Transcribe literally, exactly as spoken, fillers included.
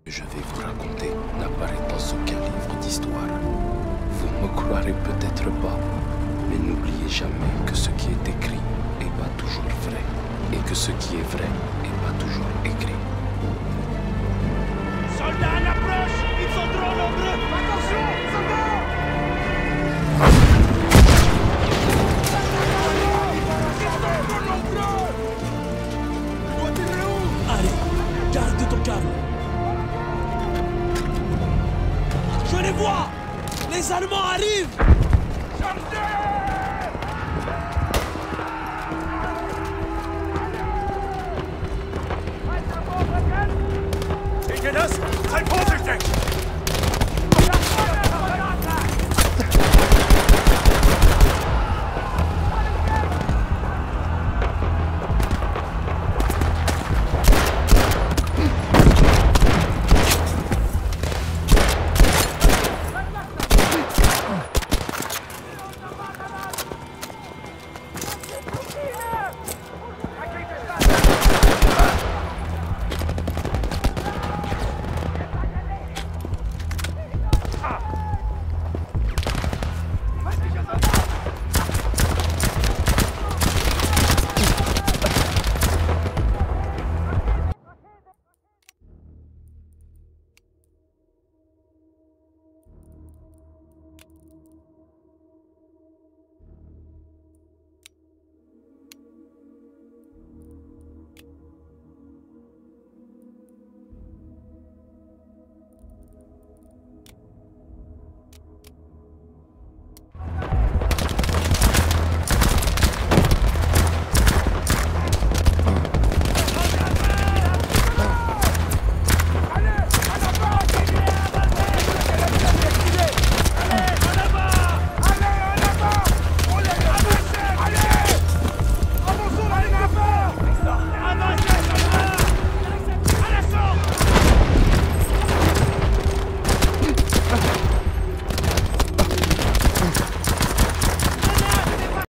je vais vous raconter n'apparaît dans aucun livre d'histoire. Vous me croirez peut-être pas, mais n'oubliez jamais que ce qui est écrit n'est pas toujours vrai, et que ce qui est vrai n'est pas toujours écrit. Soldats à l'approche! Ils sont trop nombreux! Attention! Soldats! Allez, garde ton calme. Je les vois! Les Allemands arrivent! Seht ihr das? Seid vorsichtig!